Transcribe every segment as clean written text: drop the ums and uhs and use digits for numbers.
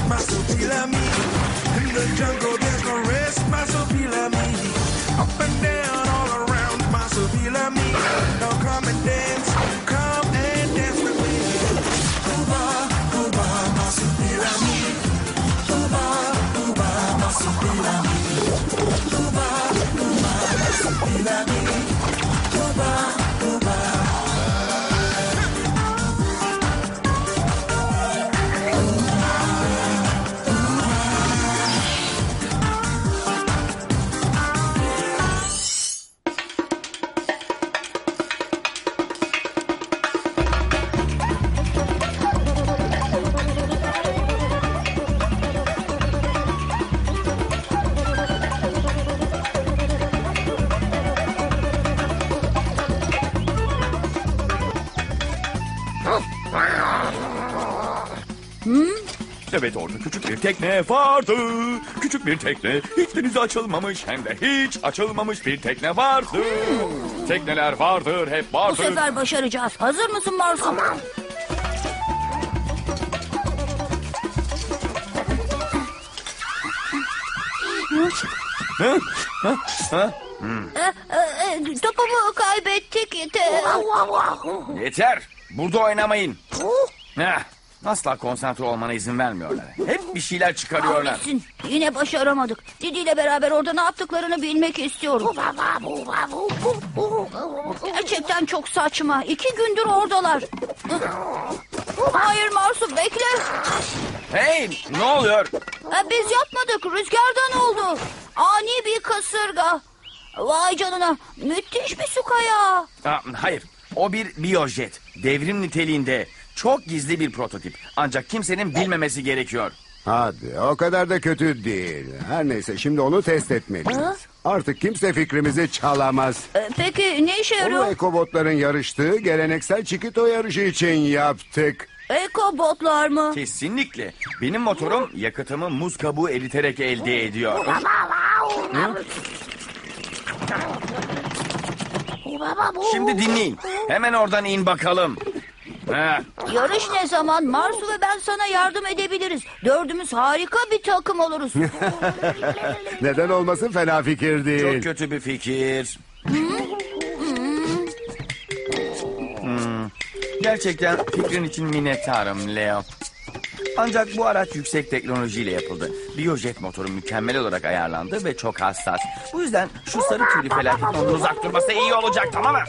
Marsupilami. In the jungle there's no rest, Marsupilami. Up and down all around, Marsupilami. Now come and dance with me. Cuba, Cuba, Marsupilami. Cuba, Cuba, Marsupilami. Cuba, Cuba, Marsupilami. Cuba, Cuba. Evet, orada küçük bir tekne vardı. Küçük bir tekne, hiç denize açılmamış hem de hiç açılmamış bir tekne vardı. Tekneler vardır, hep Bu vardır. sefer başaracağız. Hazır mısın Marsu? Tamam. Topumu kaybettik. Yeter, burada oynamayın. Heh, asla konsantre olmana izin vermiyorlar. Hep bir şeyler çıkarıyorlar. Kahretsin. Yine başaramadık. Didi ile beraber orada ne yaptıklarını bilmek istiyorum. Gerçekten çok saçma. 2 gündür oradalar. Hayır Marsu, bekle. Hey, ne oluyor? Biz yapmadık. Rüzgardan oldu. Ani bir kasırga. Vay canına. Müthiş bir su kayağı. Hayır, o bir biyojet. Devrim niteliğinde. Çok gizli bir prototip. Ancak kimsenin bilmemesi gerekiyor. Hadi, o kadar da kötü değil. Her neyse, şimdi onu test etmeliyiz. Ha? Artık kimse fikrimizi çalamaz. Peki ne işe Onu yarıyor? ekobotların yarıştığı geleneksel çikito yarışı için yaptık. Ekobotlar mı? Kesinlikle. Benim motorum yakıtımı muz kabuğu eriterek elde ediyor. Şimdi dinleyin. Hemen oradan in bakalım. Ha, Yarış ne zaman? Marsu ve ben sana yardım edebiliriz. 4'ümüz harika bir takım oluruz. Neden olmasın, fena fikir çok değil. kötü bir fikir. Gerçekten fikrin için minnettarım Leo. Ancak bu araç yüksek teknolojiyle yapıldı. Biyojet motoru mükemmel olarak ayarlandı ve çok hassas. Bu yüzden şu sarı tüylü felaketin ondan uzak durması iyi olacak, tamam mı?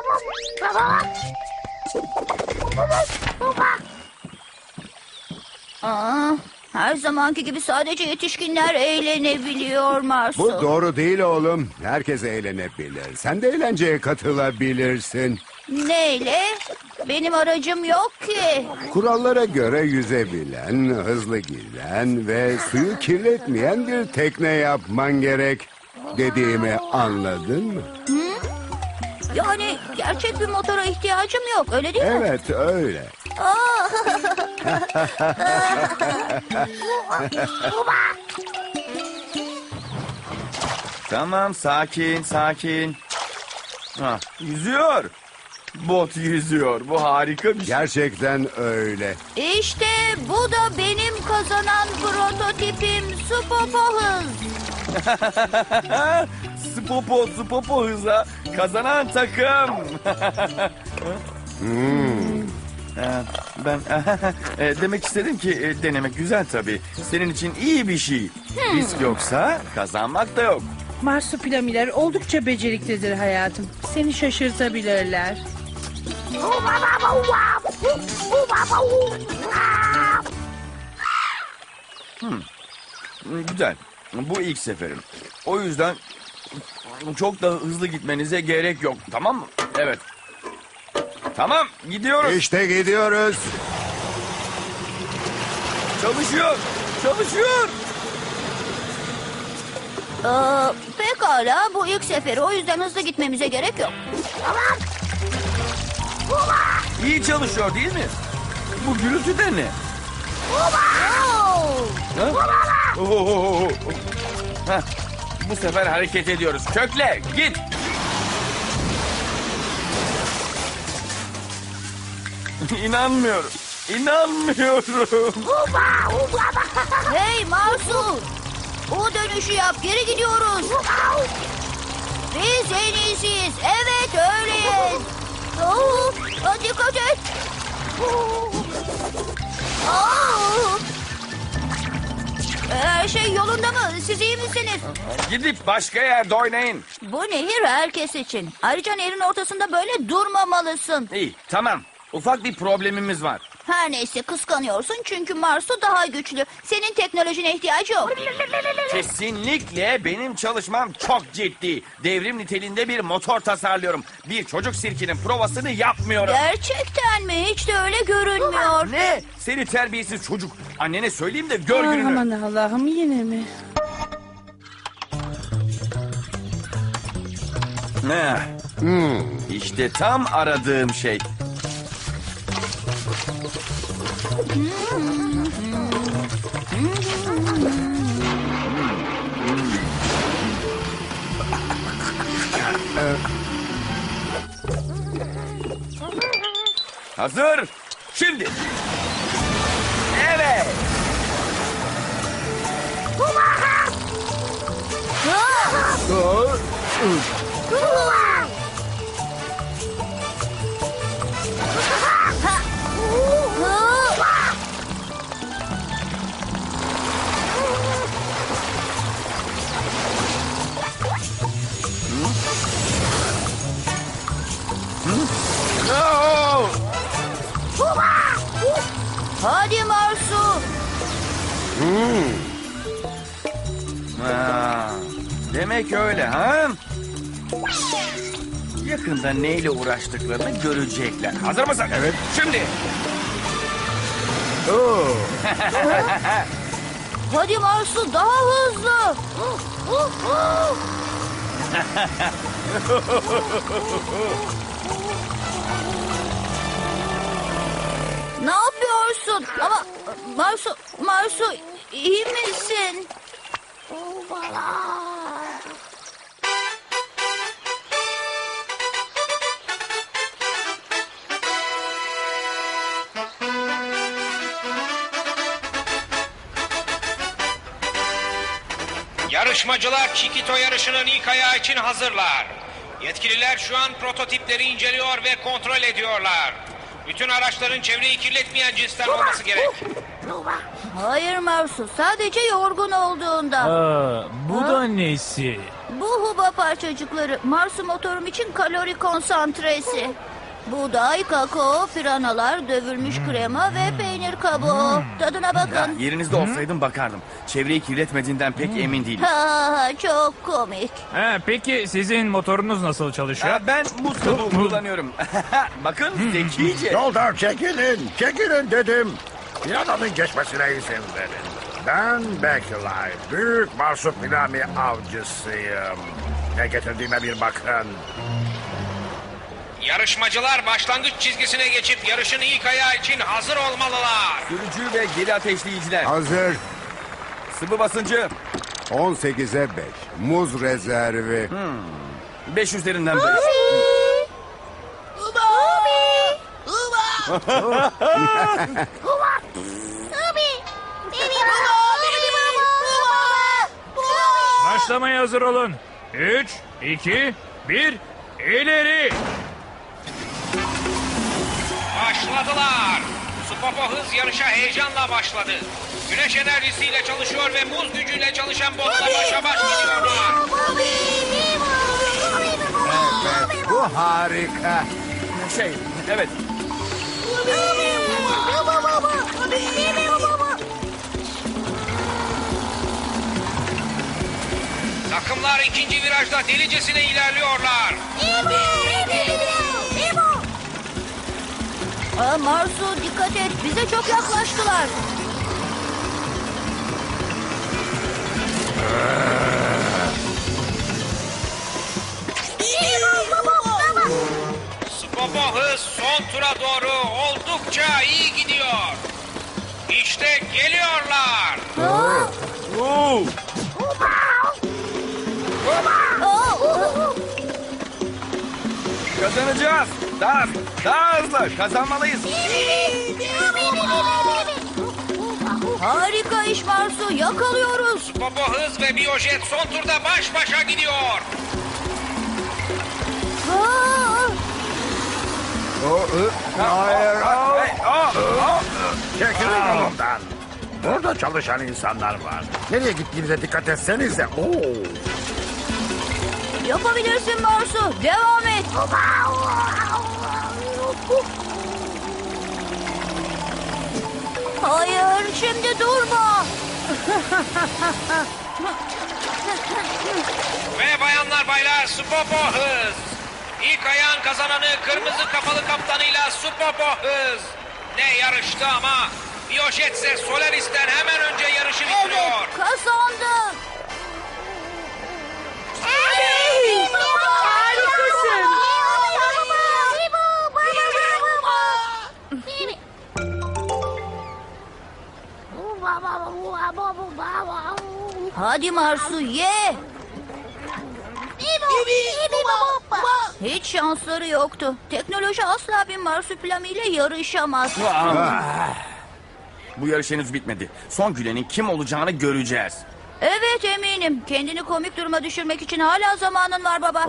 Her zamanki gibi sadece yetişkinler eğlenebiliyor Marsu. Bu doğru değil oğlum. Herkes eğlenebilir. Sen de eğlenceye katılabilirsin. Neyle? Benim aracım yok ki. Kurallara göre yüzebilen, hızlı giden ve suyu kirletmeyen bir tekne yapman gerek. Dediğimi anladın mı? Yani gerçek bir motora ihtiyacım yok, öyle değil mi? Evet, öyle. Tamam, sakin, sakin. Yüzüyor. Bot yüzüyor. Bu harika bir şey. Gerçekten öyle. İşte bu da benim kazanan prototipim Supopo Hız. Spopo hıza kazanan takım. Ben demek istedim ki denemek güzel tabii. Senin için iyi bir şey. Risk yoksa kazanmak da yok. Marsupilamiler oldukça beceriklidir hayatım. Seni şaşırtabilirler. Güzel. Bu ilk seferim. O yüzden çok da hızlı gitmenize gerek yok. Tamam mı? Evet. Tamam, gidiyoruz. İşte gidiyoruz. Çalışıyor. Çalışıyor. Pekala, bu ilk seferi, o yüzden hızlı gitmemize gerek yok. İyi çalışıyor değil mi? Bu gürültü de ne? Ha? Oo. Heh, bu sefer hareket ediyoruz. Kökle, git. İnanmıyorum. İnanmıyorum. Hey Marsu! O dönüşü yap, geri gidiyoruz. Biz en iyisiyiz. Evet, öyleyiz. Dikkat et. Her şey yolunda mı? Siz iyi misiniz? Gidip başka yerde oynayın. Bu nehir herkes için. Ayrıca nehrin ortasında böyle durmamalısın. İyi, tamam. Ufak bir problemimiz var. Her neyse kıskanıyorsun çünkü Marsu daha güçlü. Senin teknolojine ihtiyacı yok. Kesinlikle benim çalışmam çok ciddi. Devrim niteliğinde bir motor tasarlıyorum. Bir çocuk sirkinin provasını yapmıyorum. Gerçekten mi? Hiç de öyle görünmüyor. Ne? Seni terbiyesiz çocuk. Annene söyleyeyim de gör gününü. Aman Allah'ım, yine mi? Ne? İşte tam aradığım şey. Hazır. Şimdi. Evet. No! Hadi Marsu. Demek öyle ha? Yakında neyle uğraştıklarını görecekler. Hazır mısın? Evet. Şimdi. Hadi Marsu, daha hızlı. Ne yapıyorsun? Ama Marsu iyi misin? Yarışmacılar Chiquito yarışının ilk ayağı için hazırlar. Yetkililer şu an prototipleri inceliyor ve kontrol ediyorlar. Bütün araçların çevreyi kirletmeyen cinsten olması gerek. Hayır Marsu, sadece yorgun olduğunda. Bu da nesi? Bu huba parçacıkları Marsu motorum için kalori konsantresi. Buğday, kakao, piranalar, dövülmüş krema ve peynir kabuğu. Tadına Ya, bakın. yerinizde olsaydım bakardım. Çevreyi kirletmediğinden pek emin değilim. Çok komik. Peki sizin motorunuz nasıl çalışıyor? Ben muz kabuğu kullanıyorum. Bakın zekice. Yoldan çekilin, çekilin dedim. Piradanın geçmesine izin verin. Ben Bekilay, büyük marsupilami avcısıyım. Ne getirdiğime bir bakın. Yarışmacılar başlangıç çizgisine geçip yarışın ilk ayağı için hazır olmalılar. Sürücü ve geri ateşleyiciler. Hazır. Sıvı basıncı 18'e 5. Muz rezervi. 5 üzerinden 5. Başlamaya hazır olun. 3, 2, 1, ileri! Başladılar. Spopo hız yarışa heyecanla başladı. Güneş enerjisiyle çalışıyor ve muz gücüyle çalışan botla başa baş gidiyorlar. Evet, bu harika. Evet. Takımlar ikinci virajda delicesine ilerliyorlar. Marsu dikkat et, bize çok yaklaştılar. Spopo hız son tura doğru oldukça iyi gidiyor. İşte geliyorlar. Kazanacağız. Daha hızlı. Kazanmalıyız. Harika iş Marsu. Yakalıyoruz. Popo Hız ve Biyojet son turda baş başa gidiyor. Aa! Hayır. Çekilin yolumdan. Burada çalışan insanlar var. Nereye gittiğinize dikkat etsenize. Yapabilirsin Marsu. Devam et. Hayır, şimdi durma. Ve bayanlar baylar Popo Hız. İlk ayağın kazananı kırmızı kafalı kaptanıyla Popo Hız. Ne yarıştı ama Biyojet ise Solaris'ten hemen önce yarışı bitiriyor. Evet, kazandın. Harikasın. Hadi Marsu ye. Hiç şansları yoktu. Teknoloji asla bir marsupilami ile yarışamaz. Bu yarış henüz bitmedi. Son gülenin kim olacağını göreceğiz. Evet eminim. Kendini komik duruma düşürmek için hala zamanın var baba.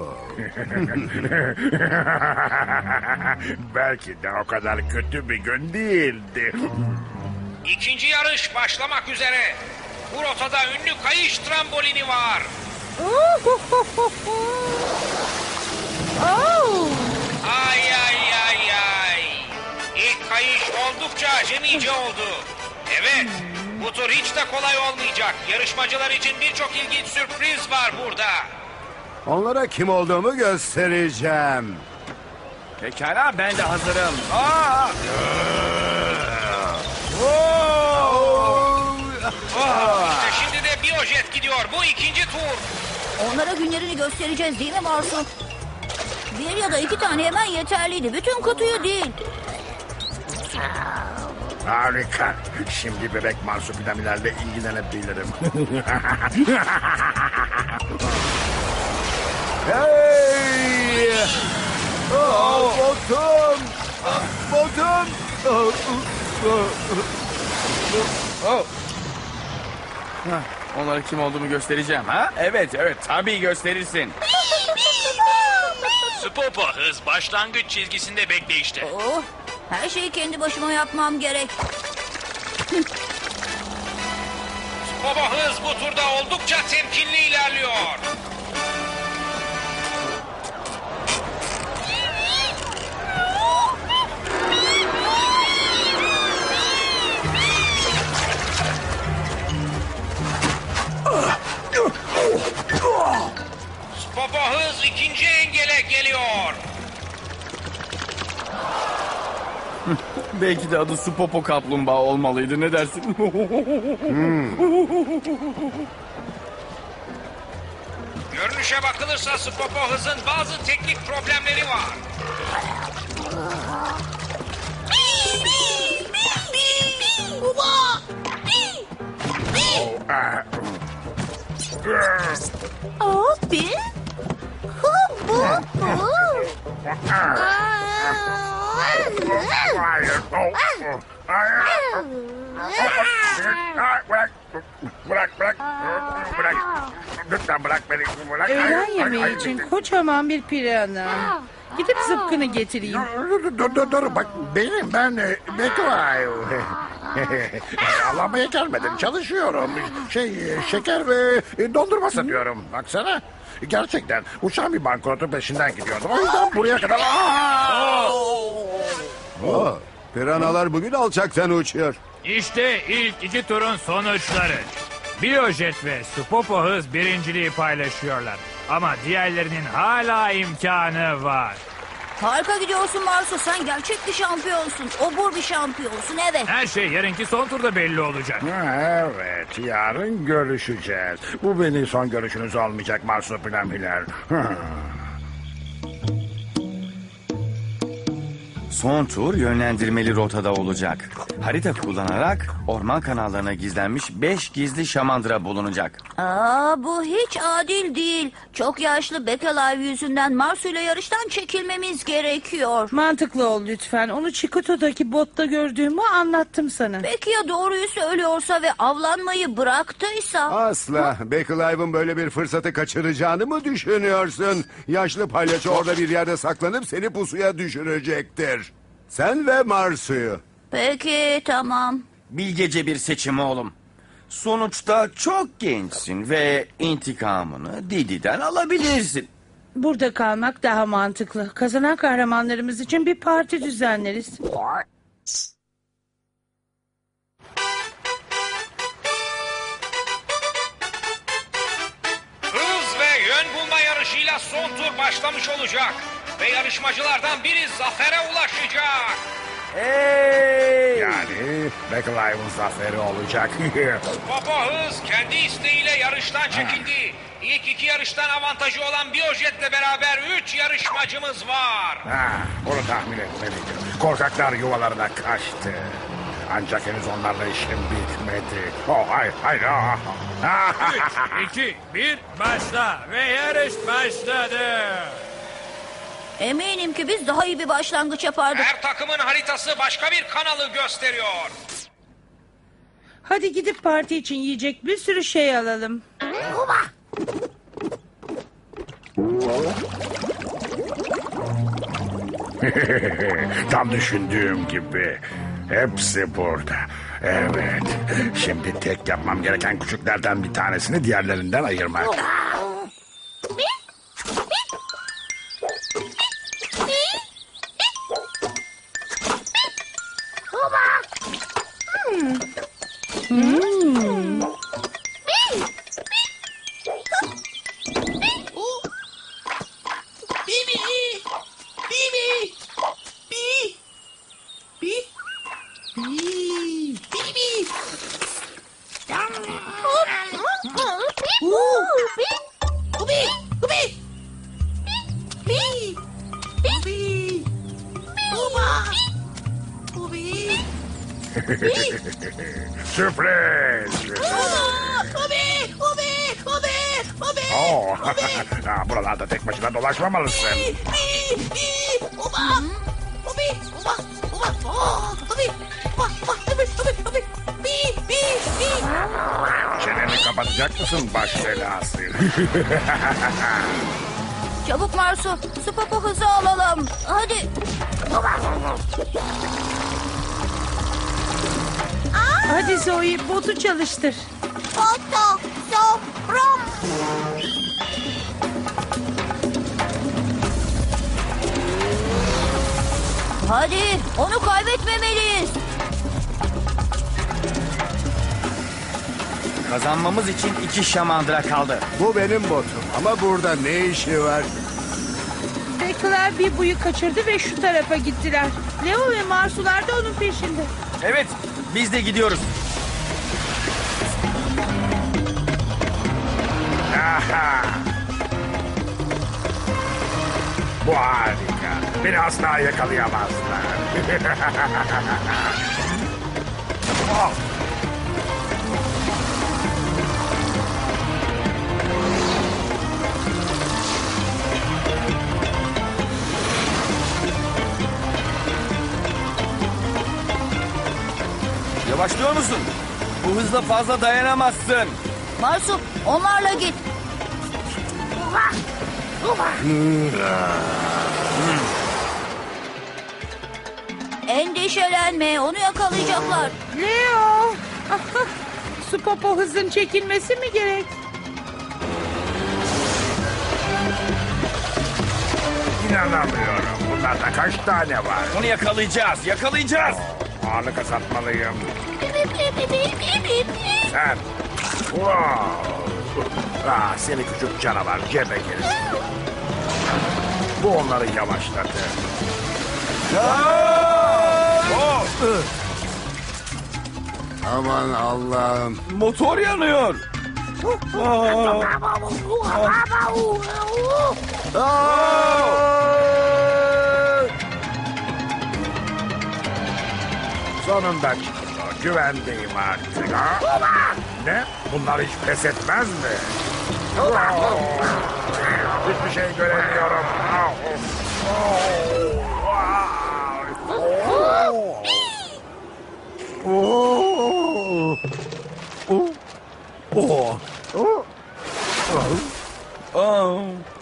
Belki de o kadar kötü bir gün değildi. İkinci yarış başlamak üzere. Bu rotada ünlü kayış trambolini var. Ay ay ay ay. İlk kayış oldukça acemice oldu. Evet, bu tur hiç de kolay olmayacak. Yarışmacılar için birçok ilginç sürpriz var burada. Onlara kim olduğumu göstereceğim. Pekala, ben de hazırım. İşte şimdi de Biyojet gidiyor. Bu ikinci tur. Onlara günlerini göstereceğiz değil mi Marsu? Bir ya da iki tane hemen yeterliydi. Bütün kutuyu değil. Harika. Şimdi bebek marsupilamilerle ilgilenebilirim. Hey! Botum! Botum! Onlara kim olduğumu göstereceğim ha? Evet, tabii gösterirsin. Popo Hız başlangıç çizgisinde bekleyişte. Oh, her şeyi kendi başıma yapmam gerek. Popo Hız bu turda oldukça temkinli ilerliyor. Popo Hız ikinci engele geliyor. Belki de adı Su Popo Kaplumbağa olmalıydı. Ne dersin? Görünüşe bakılırsa Popo Hız'ın bazı teknik problemleri var. Abi. Hayır. Hayır. Bırak. Lütfen bırak beni. Bırak. Öğlen yemeği için kocaman bir pirana. Gidip zıpkını getireyim. Dur. Bak ben Beklay. Avlanmaya gelmedim. Çalışıyorum. Şeker ve dondurma satıyorum. Baksana. Gerçekten uçan bir banknotun peşinden gidiyordum. O yüzden buraya kadar... Piranalar bugün alçaktan uçuyor. İşte ilk iki turun sonuçları. Biyojet ve Popo Hız birinciliği paylaşıyorlar. Ama diğerlerinin hala imkanı var. Harika gidiyorsun Marsu. Sen gerçek bir şampiyonsun. Obur bir şampiyonsun evet. Her şey yarınki son turda belli olacak. Evet, yarın görüşeceğiz. Bu benim son görüşünüz olmayacak marsupilamiler. Son tur yönlendirmeli rotada olacak. Harita kullanarak orman kanallarına gizlenmiş 5 gizli şamandıra bulunacak. Bu hiç adil değil. Çok yaşlı Bekalive yüzünden Marsu ile yarıştan çekilmemiz gerekiyor. Mantıklı ol lütfen. Onu Çikoto'daki botta gördüğümü anlattım sana. Peki ya doğruyu söylüyorsa ve avlanmayı bıraktıysa? Asla. Bekalive'ın böyle bir fırsatı kaçıracağını mı düşünüyorsun? Yaşlı palyaço orada bir yerde saklanıp seni pusuya düşürecektir. Sen ve Marsu'yu. Peki tamam. Bilgece bir seçim oğlum. Sonuçta çok gençsin ve intikamını Didi'den alabilirsin. Burada kalmak daha mantıklı. Kazanan kahramanlarımız için bir parti düzenleriz. Hız ve yön bulma yarışıyla son tur başlamış olacak. Ve yarışmacılardan biri zafere ulaşacak. Hey! Yani Bekalive'ın zaferi olacak. Popo Hız kendi isteğiyle yarıştan çekildi. İlk iki yarıştan avantajı olan Biyojet'le beraber 3 yarışmacımız var. Bunu tahmin etmeliydim. Korkaklar yuvalarına kaçtı. Ancak henüz onlarla işim bitmedi. Oh hayır hayır. 3, 2, 1 başla ve yarış başladı. Eminim ki biz daha iyi bir başlangıç yapardık. Her takımın haritası başka bir kanalı gösteriyor. Hadi gidip parti için yiyecek bir sürü şey alalım. Tam düşündüğüm gibi. Hepsi burada. Evet. Şimdi tek yapmam gereken küçüklerden bir tanesini diğerlerinden ayırmak. Sürpriz! Oh, buralarda tek başına dolaşmamalısın. Çeneni kapatacak mısın baş belası? Çabuk Marsu, su popo hızı alalım. Hadi. Hadi Zoe botu çalıştır. Foto, sofram. Hadi, onu kaybetmemeliyiz. Kazanmamız için 2 şamandıra kaldı. Bu benim botum ama burada ne işi var? Bekler bir buyu kaçırdı ve şu tarafa gittiler. Leo ve Marsular da onun peşinde. Evet, biz de gidiyoruz. Aha! Bu harika. Beni asla yakalayamazlar. Oh! Yavaşlıyor musun? Bu hızla fazla dayanamazsın. Marsu, onlarla git. Endişelenme, onu yakalayacaklar. Leo! Su popo hızın çekilmesi mi gerek? İnanamıyorum. Bunlarda kaç tane var? Onu yakalayacağız, yakalayacağız. Ağırlık azaltmalıyım. Sen. Wow. Seni küçük canavar cebekeriz. Bu onları yavaşladı. Aman Allah'ım. Motor yanıyor. Sonunda çıktı. Güvendeyim artık. Ne? Bunlar hiç pes etmez mi? Hiçbir şey göremiyorum. Oh.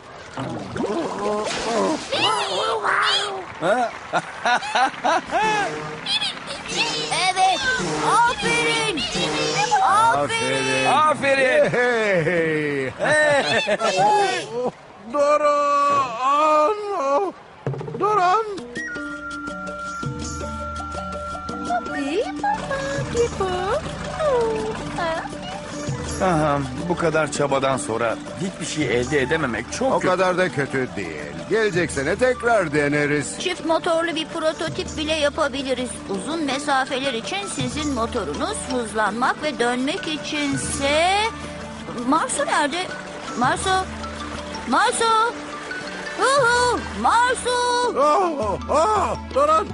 Evet. Aferin. Aferin. Aferin. Hey! Durun! Durun! Aha, bu kadar çabadan sonra hiçbir şey elde edememek çok O kötü. kadar da kötü değil. Gelecek sene tekrar deneriz. Çift motorlu bir prototip bile yapabiliriz. Uzun mesafeler için sizin motorunuz, hızlanmak ve dönmek içinse... Marsu nerede? Marsu! Marsu! Huhu! Marsu! Durun!